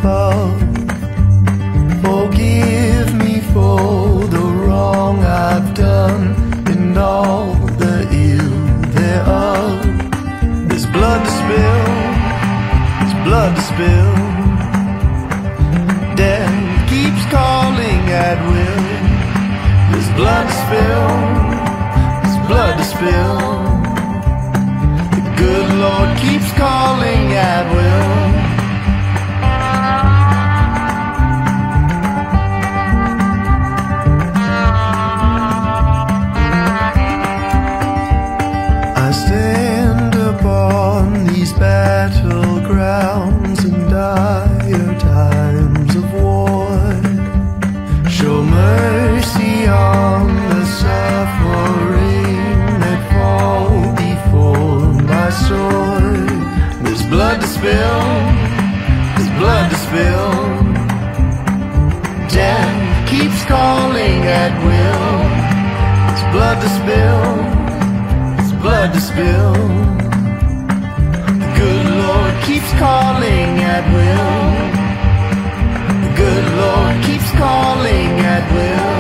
above. Forgive me for the wrong I've done and all the ill thereof. There's blood to spill, there's blood to spill. Death keeps calling at will. There's blood to spill, there's blood to spill. The good Lord keeps calling at will. I stand upon these battlegrounds in dire times of war. Show mercy on the suffering that fall before my sword. There's blood to spill, there's blood to spill. Death keeps calling at will. There's blood to spill, there's blood to spill. The good Lord keeps calling at will. The good Lord keeps calling at will.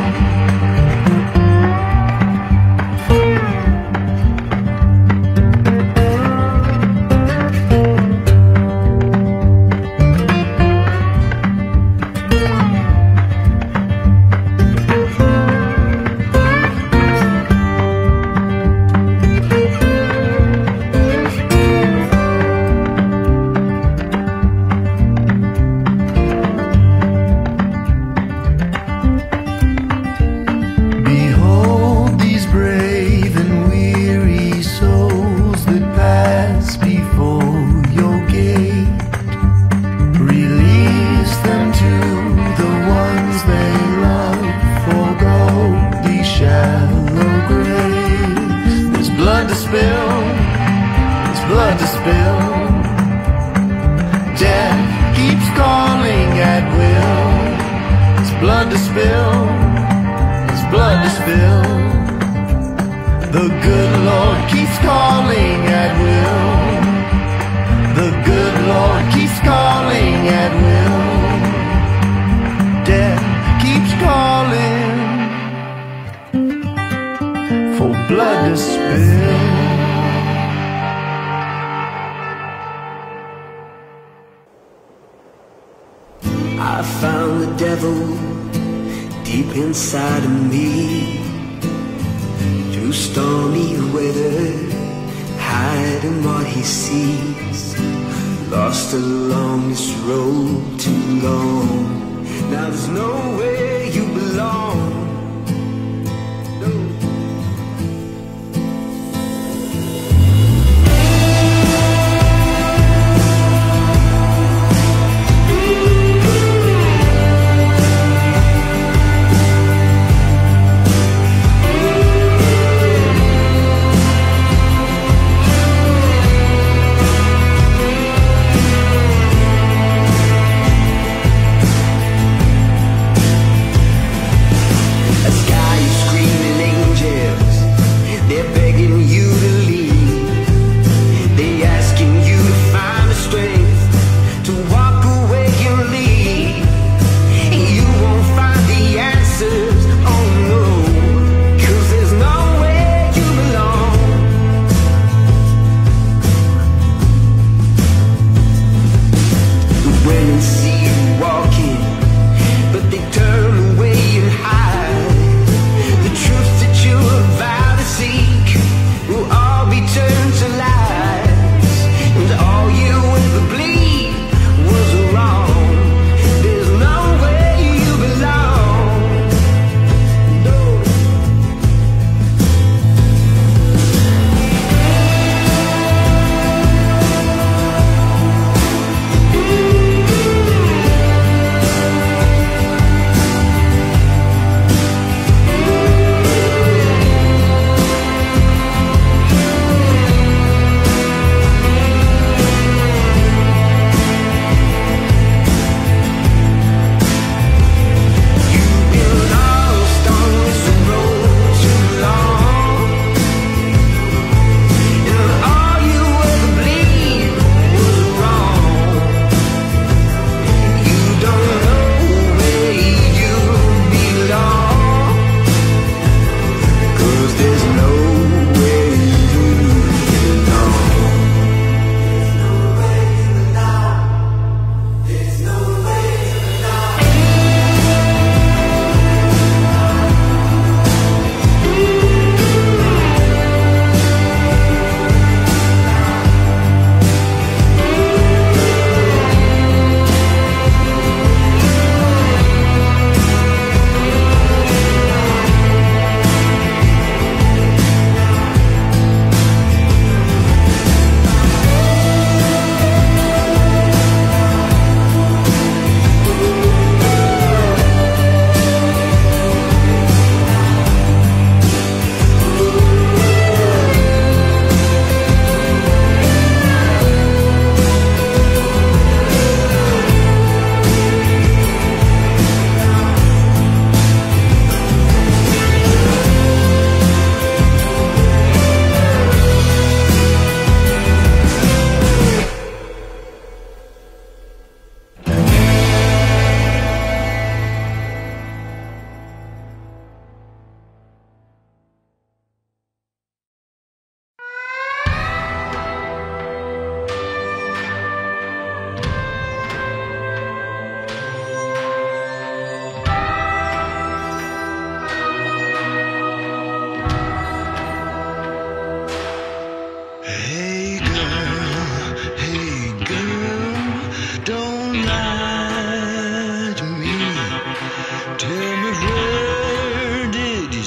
I found the devil deep inside of me, through stormy weather, hiding what he sees. Lost along this road too long. Now there's nowhere you belong. No.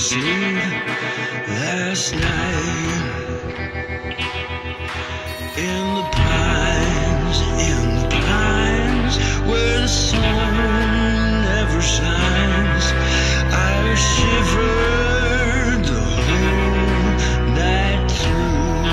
sleep last night. In the pines, where the sun never shines, I shivered the whole night through.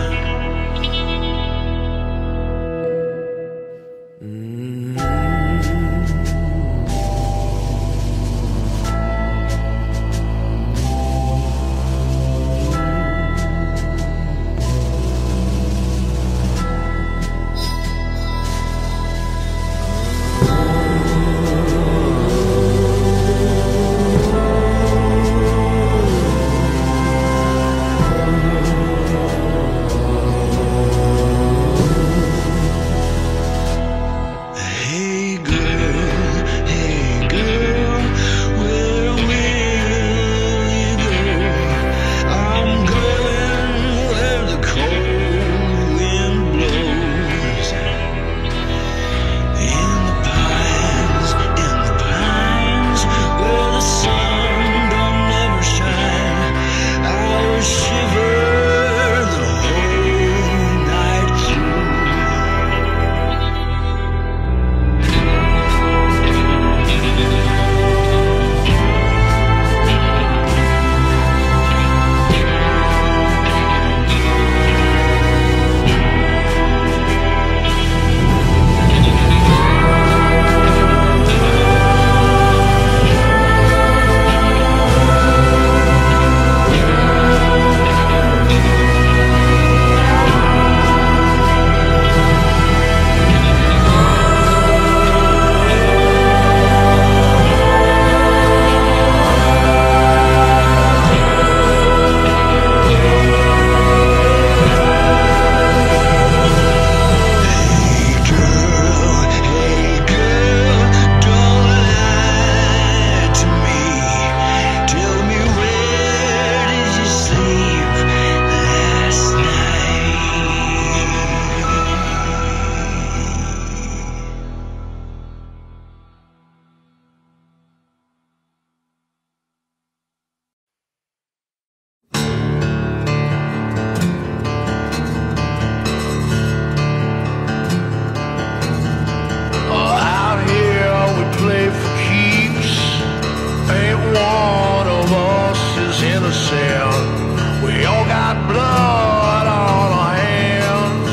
We all got blood on our hands.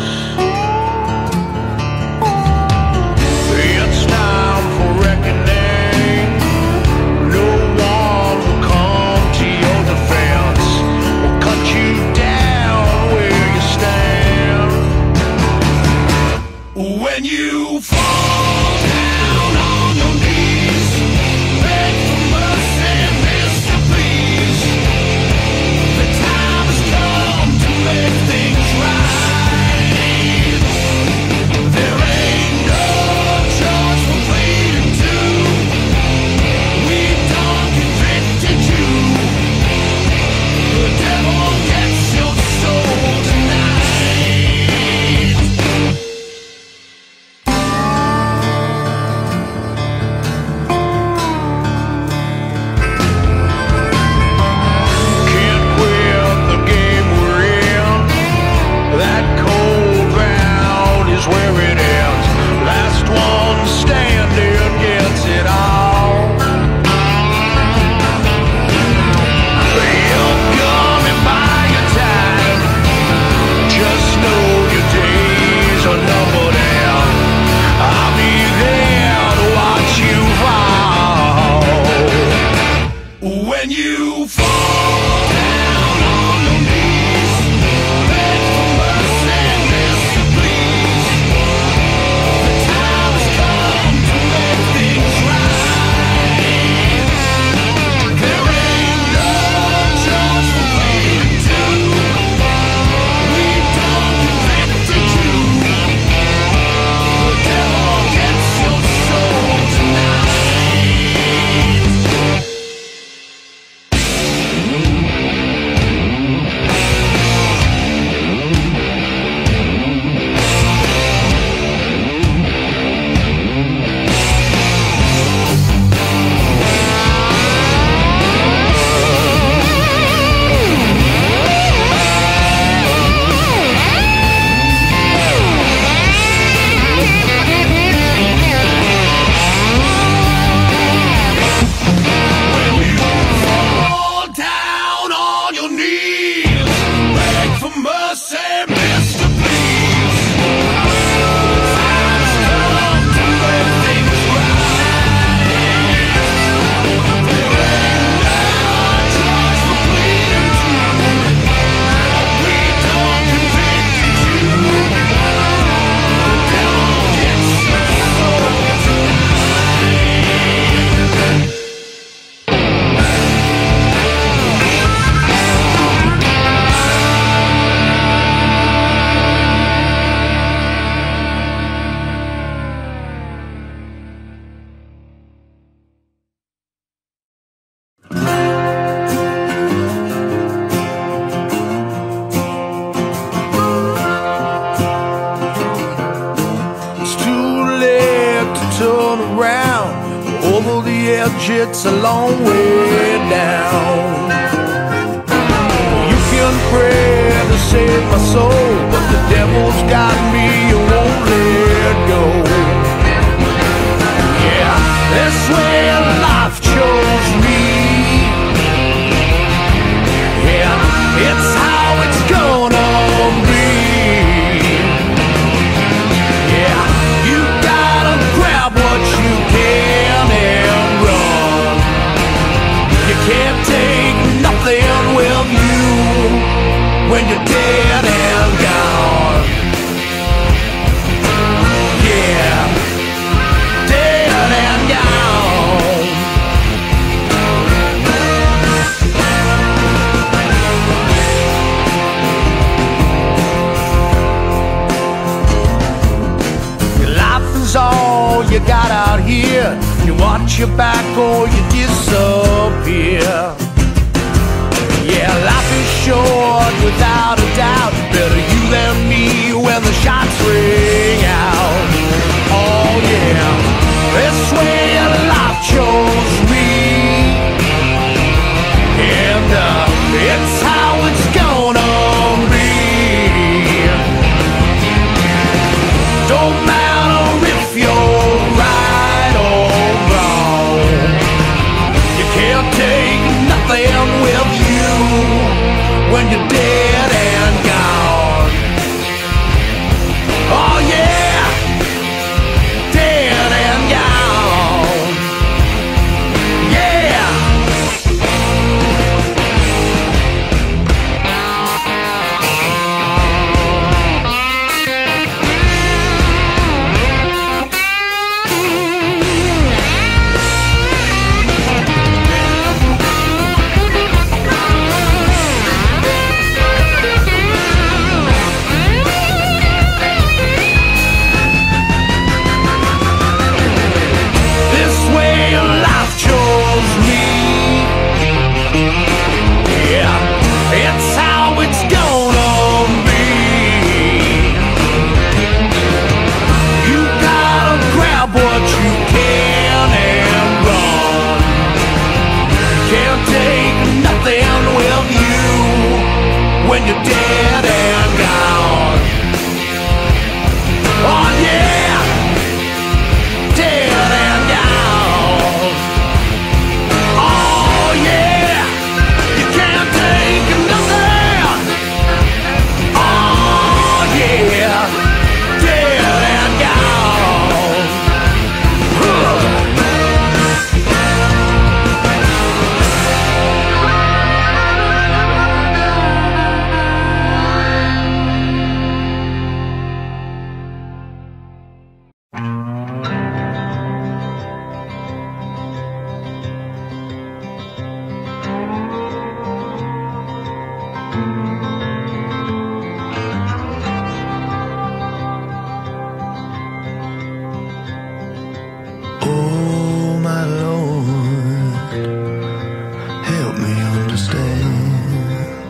It's time for reckoning. No one will come to your defense. We'll cut you down where you stand. When you fall down on your knees, beg for mercy, Mr. Please. The time has come to make things right. There ain't no choice for pleading to. We done convicted you. The devil gets your soul tonight. Can't quit the game we're in. That cold ground is where it ends. Last one standing gets it all. You're coming by your time. Just know your days are numbered out. I'll be there to watch you fall. When you fall down on your knees, beg for mercy, Mr. Please. The time has come to make things right. There ain't no choice for pleading to. We done convicted you. The devil gets your soul tonight. knowledge, it's a long way down. You can pray to save my soul, but the devil's got me, you won't let go. Yeah, this way life chose me. Yeah, it's how it's gonna be. Yeah, you gotta grab what you can and run. You can't take nothing with you when you're dead and gone. Yeah, dead and gone. Your life is all you got out here. You watch your back or you disappear. Yeah, life is short without a doubt. Better you than me when the shots ring out. Oh yeah, this way life chose me. And it's how it's gonna be. Don't matter if you're right or wrong. You can't take nothing with you when you're dead and gone. Oh yeah, dead and gone. Yeah. This way life chose me. Yeah, it's how it's gonna be. You gotta grab what you can and run. Can't take nothing with you when you're dead and gone. Oh yeah, dead and gone. Oh yeah, you can't take nothing. Oh yeah, dead and gone. Oh my Lord, help me understand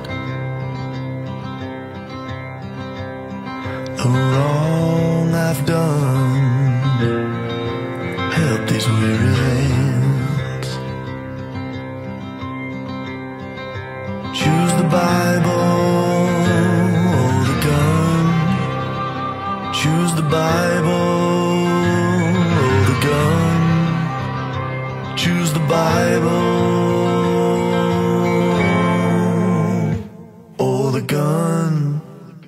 the wrong I've done. Help these weary hands. Choose the Bible or the gun. Choose the Bible or the gun. Choose the Bible or the gun.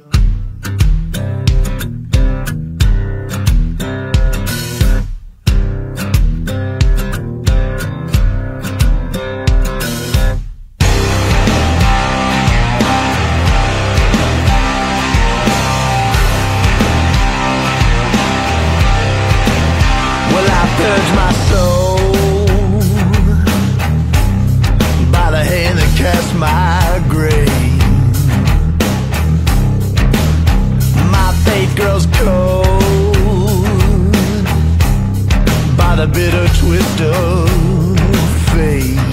Well, I purge my soul by the hand that cast my grave. My faith grows cold by the bitter twist of fate.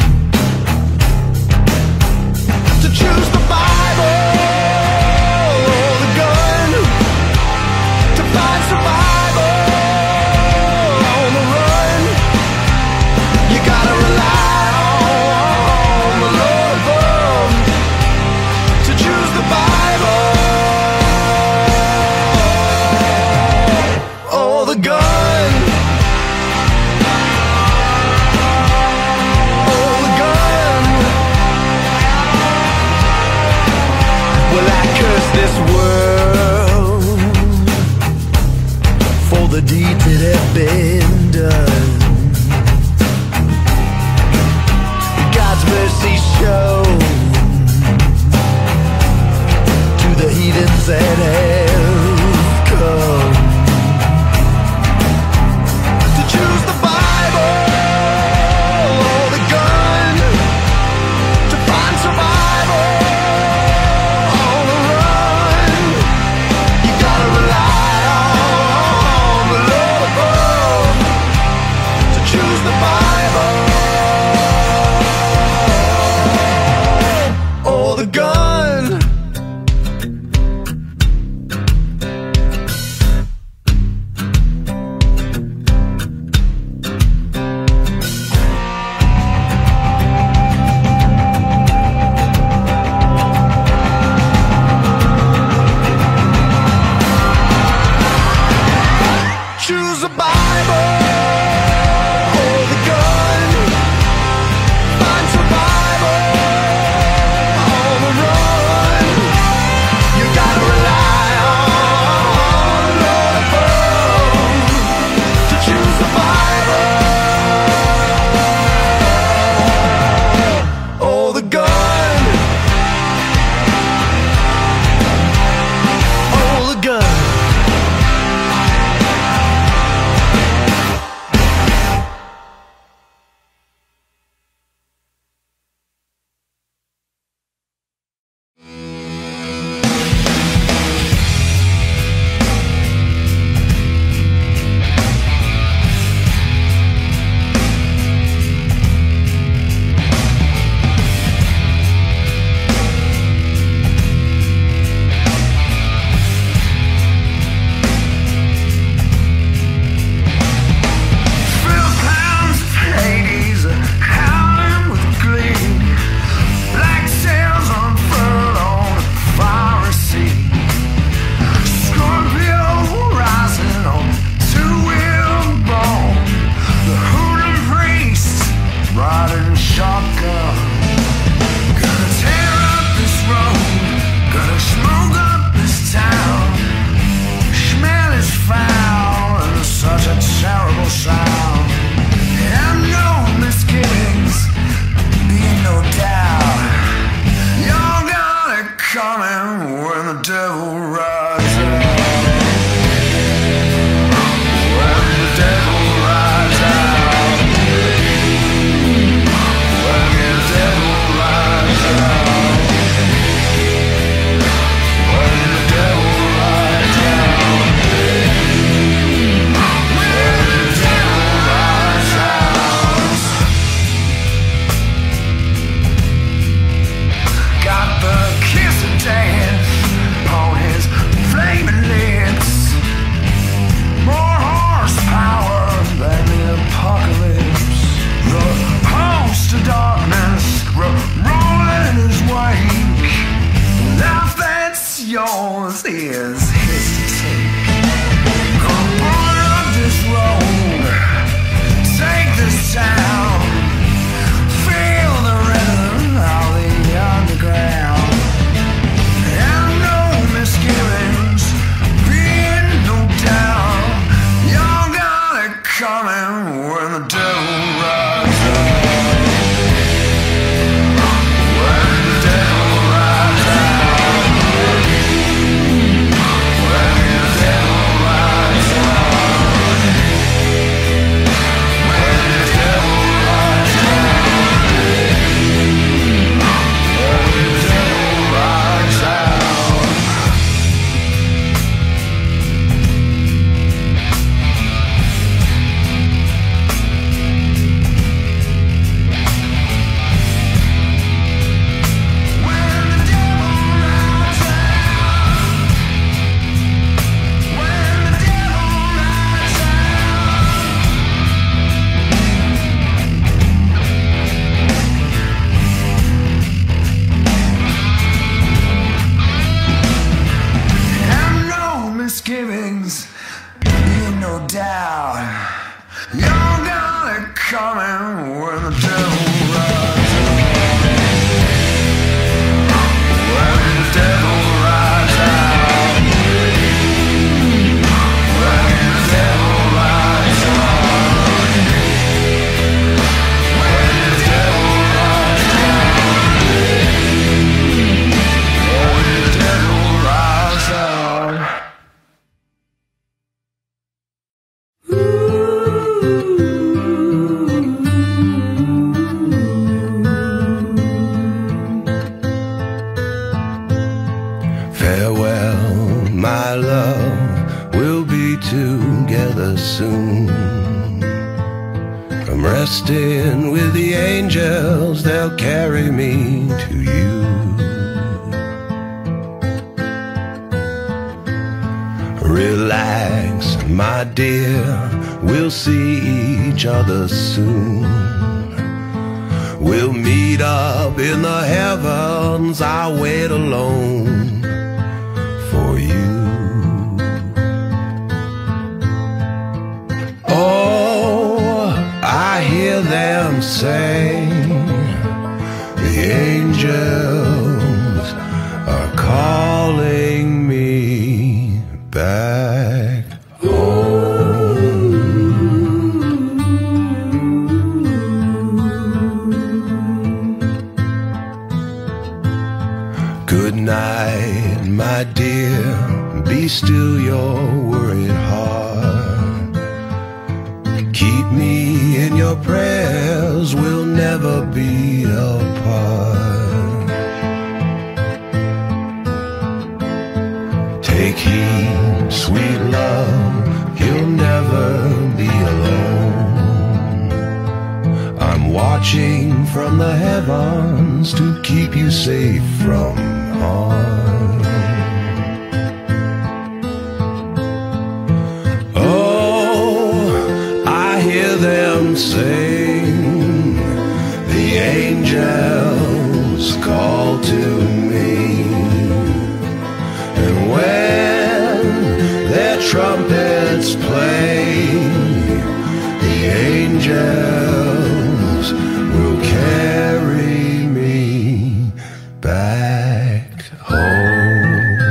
To choose the Bible or the gun, to find survival on the run, you gotta rely this world for the deeds that have been done. God's mercy shown to the heathens that have come to choose the Bible or the gun to find survival on the run. You gotta rely on the Lord above to choose the Bible or the gun. Choose the Bible or the gun. Find survival on the run. You gotta rely on the Lord above to choose the Bible or the gun. Or the gun. Yours is his to take. Come on up this road, take this town, feel the rhythm of the underground, and no misgivings, being no doubt. Y'all got it coming when the devil rides up. Devil trusting with the angels, they'll carry me to you. Relax, my dear, we'll see each other soon. We'll meet up in the heavens, I'll wait alone for you. Oh, I hear them say the angels are calling me back home. Good night, my dear, be still your worried heart. Keep me in your prayers, we'll never be apart. Take heed, sweet love, you'll never be alone. I'm watching from the heavens to keep you safe from harm. Oh, I hear them sing, the angels call to me. And when their trumpets play, the angels will carry me back home.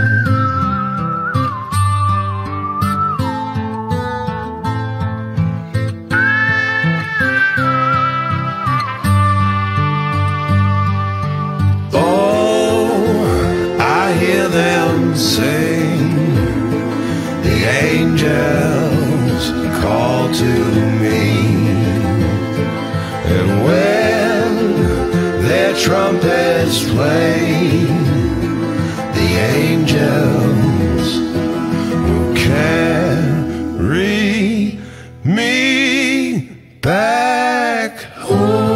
Oh, I hear them sing, the angels call to me. And when their trumpets play, the angels will carry me back home.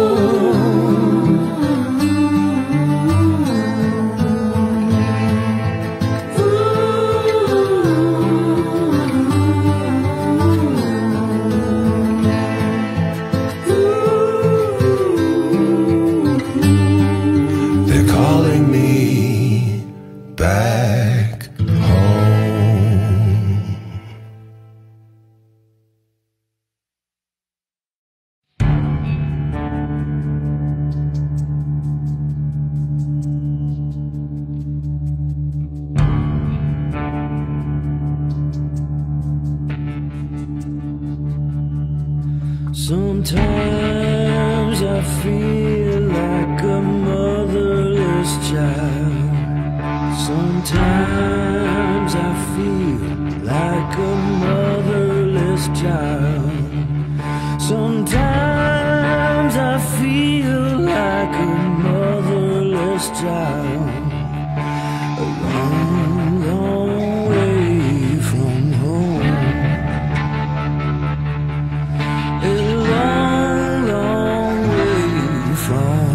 Back home. Sometimes I feel like a motherless child. Sometimes I feel like a motherless child. Sometimes I feel like a motherless child. A long, long way from home. A long, long way from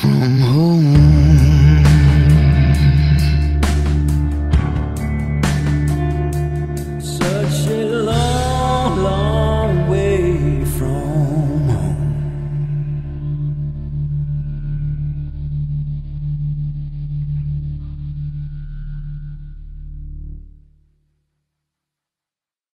from home.